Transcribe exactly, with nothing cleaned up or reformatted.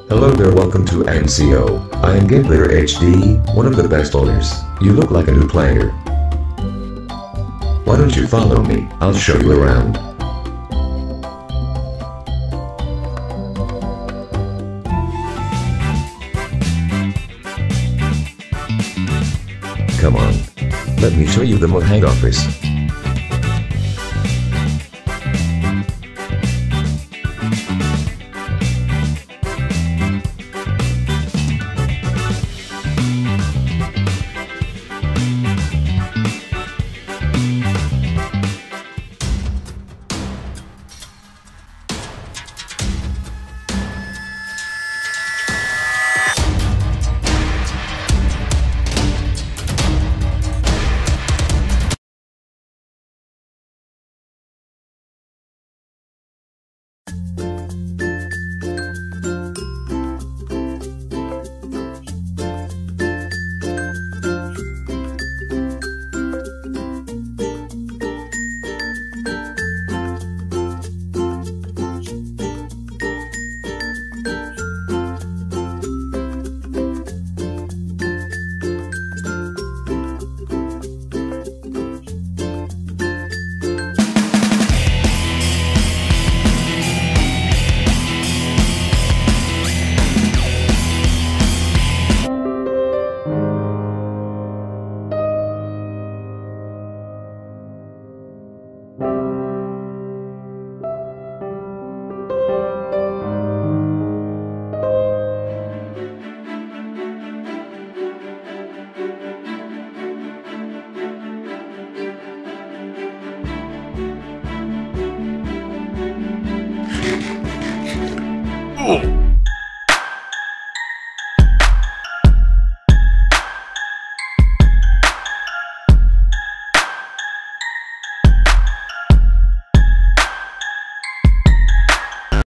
Hello there, welcome to N C O. I am GamePlayer H D, one of the best owners. You look like a new player. Why don't you follow me? I'll show you around. Come on. Let me show you the Mojang office.